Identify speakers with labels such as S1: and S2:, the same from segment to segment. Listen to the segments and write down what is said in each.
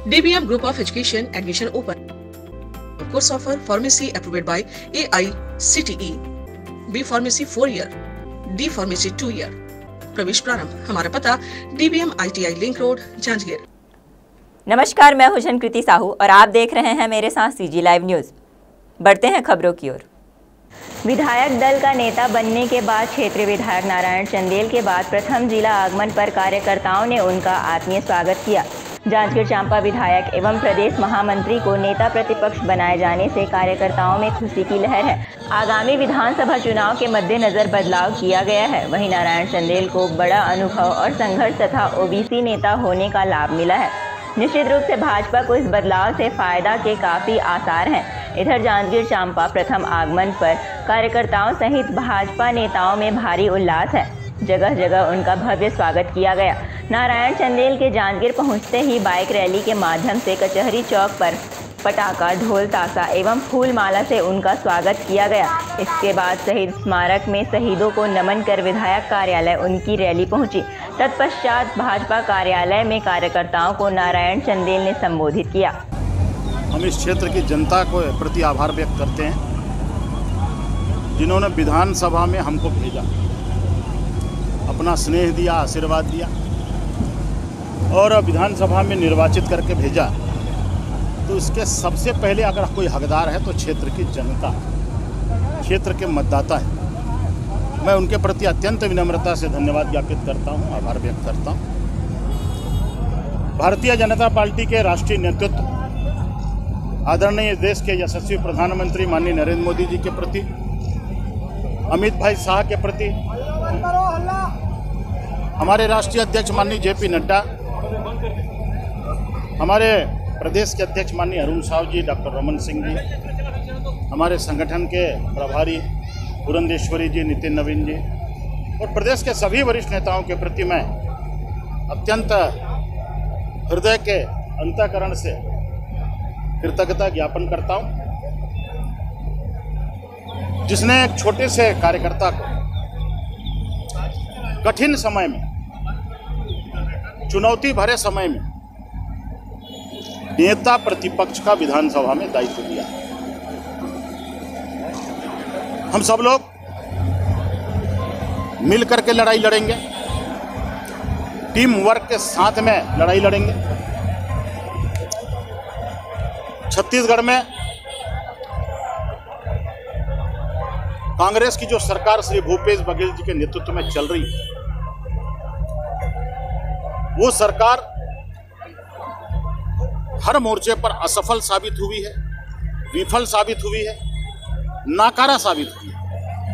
S1: DBM Group of Education admission open. Course offer pharmacy approved by AICTE. B Pharmacy 4 year. D Pharmacy 2 year. प्रवेश प्रारंभ। हमारा पता DBM ITI link road Janjgir.
S2: नमस्कार, मैं हूं जनकृति साहू और आप देख रहे हैं मेरे साथ CG लाइव न्यूज। बढ़ते हैं खबरों की ओर। विधायक दल का नेता बनने के बाद क्षेत्रीय विधायक नारायण चंदेल के बाद प्रथम जिला आगमन पर कार्यकर्ताओं ने उनका आत्मीय स्वागत किया। जांजगीर चांपा विधायक एवं प्रदेश महामंत्री को नेता प्रतिपक्ष बनाए जाने से कार्यकर्ताओं में खुशी की लहर है। आगामी विधानसभा चुनाव के मद्देनजर बदलाव किया गया है। वहीं नारायण चंदेल को बड़ा अनुभव और संघर्ष तथा OBC नेता होने का लाभ मिला है। निश्चित रूप से भाजपा को इस बदलाव से फायदा के काफ़ी आसार हैं। इधर जांजगीर चांपा प्रथम आगमन पर कार्यकर्ताओं सहित भाजपा नेताओं में भारी उल्लास है। जगह जगह उनका भव्य स्वागत किया गया। नारायण चंदेल के जांजगीर पहुंचते ही बाइक रैली के माध्यम से कचहरी चौक पर पटाखा, ढोल ताशा एवं फूल माला से उनका स्वागत किया गया। इसके बाद शहीद स्मारक में शहीदों को नमन कर विधायक कार्यालय उनकी रैली पहुंची। तत्पश्चात भाजपा कार्यालय में कार्यकर्ताओं को नारायण चंदेल ने संबोधित किया।
S3: हम इस क्षेत्र की जनता को प्रति आभार व्यक्त करते हैं, जिन्होंने विधानसभा में हमको भेजा, अपना स्नेह दिया, आशीर्वाद दिया और विधानसभा में निर्वाचित करके भेजा। तो इसके सबसे पहले अगर कोई हकदार है तो क्षेत्र की जनता, क्षेत्र के मतदाता है। मैं उनके प्रति अत्यंत विनम्रता से धन्यवाद ज्ञापित करता हूं, आभार व्यक्त करता हूं। भारतीय जनता पार्टी के राष्ट्रीय नेतृत्व आदरणीय देश के यशस्वी प्रधानमंत्री माननीय नरेंद्र मोदी जी के प्रति, अमित भाई शाह के प्रति, हमारे राष्ट्रीय अध्यक्ष माननीय JP नड्डा, हमारे प्रदेश के अध्यक्ष माननीय अरुण साहू जी, डॉक्टर रमन सिंह जी, हमारे संगठन के प्रभारी पुरंदेश्वरी जी, नितिन नवीन जी और प्रदेश के सभी वरिष्ठ नेताओं के प्रति मैं अत्यंत हृदय के अंतःकरण से कृतज्ञता ज्ञापन करता हूं, जिसने एक छोटे से कार्यकर्ता को कठिन समय में, चुनौती भरे समय में नेता प्रतिपक्ष का विधानसभा में दायित्व दिया। हम सब लोग मिल करके लड़ाई लड़ेंगे, टीम वर्क के साथ में लड़ाई लड़ेंगे। छत्तीसगढ़ में कांग्रेस की जो सरकार श्री भूपेश बघेल जी के नेतृत्व में चल रही है, वो सरकार हर मोर्चे पर असफल साबित हुई है, विफल साबित हुई है, नाकारा साबित हुई है।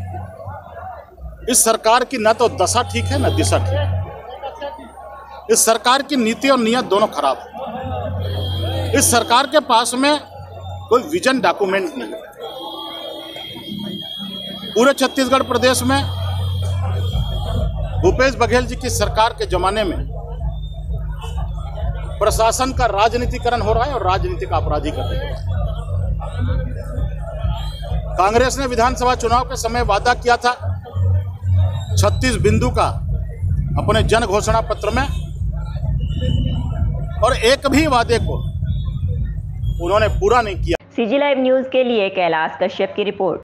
S3: इस सरकार की न तो दशा ठीक है न दिशा ठीक है। इस सरकार की नीति और नियत दोनों खराब है। इस सरकार के पास में कोई विजन डॉक्यूमेंट नहीं है। पूरे छत्तीसगढ़ प्रदेश में भूपेश बघेल जी की सरकार के जमाने में प्रशासन का राजनीतिकरण हो रहा है और राजनीति का अपराधीकरण हो रहा है। कांग्रेस ने विधानसभा चुनाव के समय वादा किया था 36 बिंदु का अपने जन घोषणा पत्र में, और एक भी वादे को उन्होंने पूरा नहीं किया।
S2: CG लाइव न्यूज के लिए कैलाश कश्यप की रिपोर्ट।